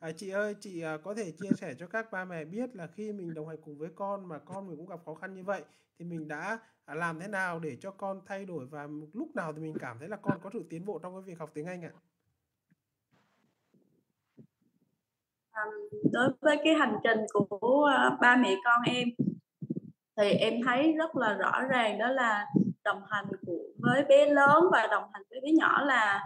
Chị ơi, chị có thể chia sẻ cho các ba mẹ biết là khi mình đồng hành cùng với con mà con mình cũng gặp khó khăn như vậy thì mình đã làm thế nào để cho con thay đổi và lúc nào thì mình cảm thấy là con có sự tiến bộ trong cái việc học tiếng Anh ạ? Đối với cái hành trình của ba mẹ con em thì em thấy rất là rõ ràng, đó là đồng hành với bé lớn và đồng hành với bé nhỏ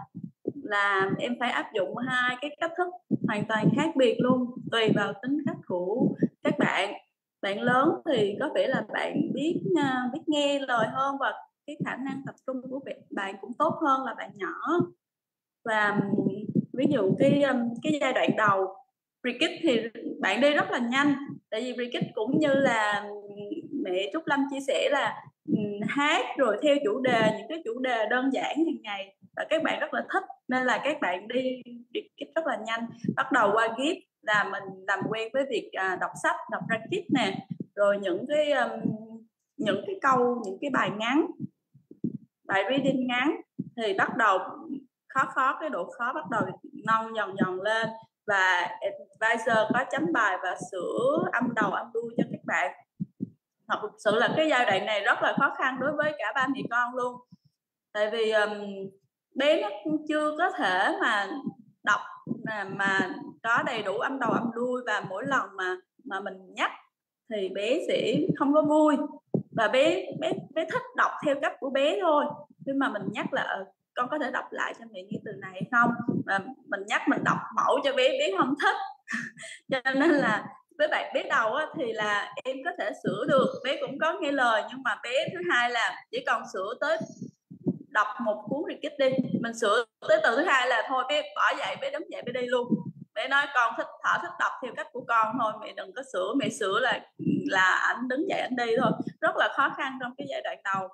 là em phải áp dụng hai cái cách thức hoàn toàn khác biệt luôn, tùy vào tính cách của các bạn. Bạn lớn thì có vẻ là bạn biết nghe lời hơn, và cái khả năng tập trung của bạn cũng tốt hơn là bạn nhỏ. Và ví dụ cái giai đoạn đầu pre-kids thì bạn đi rất là nhanh, tại vì pre-kids cũng như là mẹ Trúc Lâm chia sẻ là hát rồi theo chủ đề, những cái chủ đề đơn giản hàng ngày, và các bạn rất là thích, nên là các bạn đi pre-kids rất là nhanh. Bắt đầu qua GIF là mình làm quen với việc đọc sách, đọc ra kids nè, rồi những cái câu, những cái bài ngắn, bài reading ngắn, thì bắt đầu cái độ khó bắt đầu nâng dần dần lên, và advisor có chấm bài và sửa âm đầu âm đuôi cho các bạn. Thật sự là cái giai đoạn này rất là khó khăn đối với cả ba mẹ con luôn, tại vì bé nó chưa có thể mà đọc mà có đầy đủ âm đầu âm đuôi, và mỗi lần mà mình nhắc thì bé sẽ không có vui, và bé thích đọc theo cách của bé thôi. Nhưng mà mình nhắc là con có thể đọc lại cho mẹ nghe từ này hay không, mà mình nhắc mình đọc mẫu cho bé, bé không thích. Cho nên là với bạn bé đầu á, thì là em có thể sửa được, bé cũng có nghe lời, nhưng mà bé thứ hai là chỉ cần sửa tới đọc một cuốn reading đi, mình sửa tới từ thứ hai là thôi bé bỏ dậy, bé đứng dậy bé đi luôn. Bé nói con thích đọc theo cách của con thôi, mẹ đừng có sửa, mẹ sửa là ảnh đứng dậy ảnh đi thôi. Rất là khó khăn trong cái giai đoạn đầu,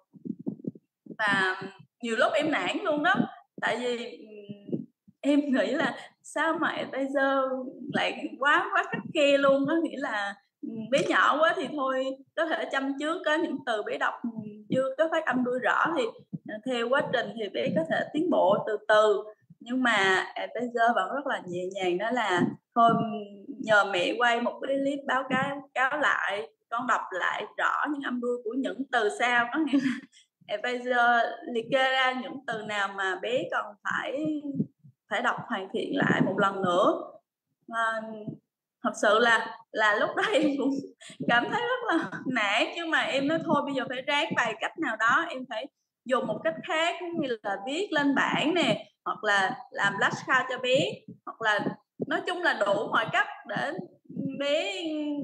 và nhiều lúc em nản luôn đó, tại vì em nghĩ là sao mà advisor lại quá quá khắt khe luôn đó, nghĩa là bé nhỏ quá thì thôi có thể chăm trước, có những từ bé đọc chưa có phát âm đuôi rõ thì theo quá trình thì bé có thể tiến bộ từ từ. Nhưng mà advisor vẫn rất là nhẹ nhàng, đó là thôi nhờ mẹ quay một cái clip báo cáo lại, con đọc lại rõ những âm đuôi của những từ sau, có nghĩa là advisor liệt kê ra những từ nào mà bé cần phải phải đọc hoàn thiện lại một lần nữa. À, thật sự là lúc đó em cũng cảm thấy rất là nản, nhưng mà em nói thôi bây giờ phải ráng bài cách nào đó, em phải dùng một cách khác, như là viết lên bảng nè, hoặc là làm flashcard cho bé, hoặc là nói chung là đủ mọi cách để bé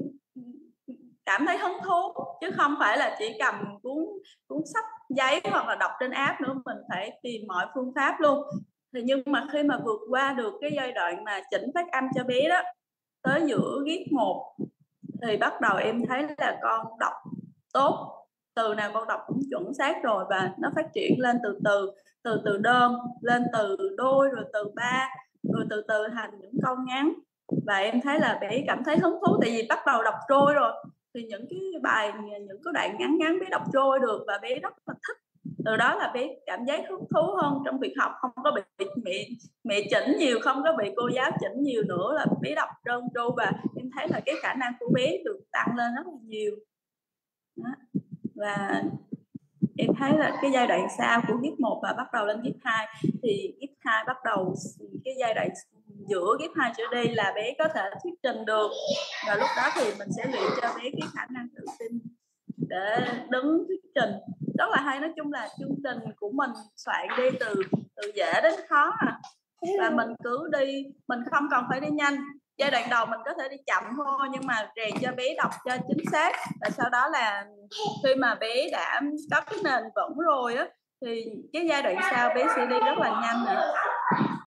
cảm thấy hứng thú, chứ không phải là chỉ cầm cuốn sách giấy hoặc là đọc trên app nữa, mình phải tìm mọi phương pháp luôn. Thì nhưng mà khi mà vượt qua được cái giai đoạn mà chỉnh phát âm cho bé đó, tới giữa GIF 1 thì bắt đầu em thấy là con đọc tốt, từ nào con đọc cũng chuẩn xác rồi, và nó phát triển lên từ từ đơn lên từ đôi, rồi từ ba, rồi từ từ thành những câu ngắn. Và em thấy là bé cảm thấy hứng thú, tại vì bắt đầu đọc trôi rồi, thì những cái bài, những cái đoạn ngắn ngắn bé đọc trôi được, và bé rất là thích. Từ đó là bé cảm giác hứng thú hơn trong việc học, không có bị mẹ chỉnh nhiều, không có bị cô giáo chỉnh nhiều nữa, là bé đọc trơn tru, và em thấy là cái khả năng của bé được tăng lên rất là nhiều đó. Và em thấy là cái giai đoạn sau của GIF 1 và bắt đầu lên GIF 2, thì GIF 2 bắt đầu cái giai đoạn giữa GIF 2 trở đi là bé có thể thuyết trình được, và lúc đó thì mình sẽ luyện cho bé cái khả năng tự tin để đứng thuyết trình. Rất là hay, nói chung là chương trình của mình soạn đi từ dễ đến khó và mình cứ đi, mình không cần phải đi nhanh. Giai đoạn đầu mình có thể đi chậm thôi, nhưng mà rèn cho bé đọc cho chính xác, và sau đó là khi mà bé đã có cái nền vững rồi á, thì cái giai đoạn sau bé sẽ đi rất là nhanh nữa.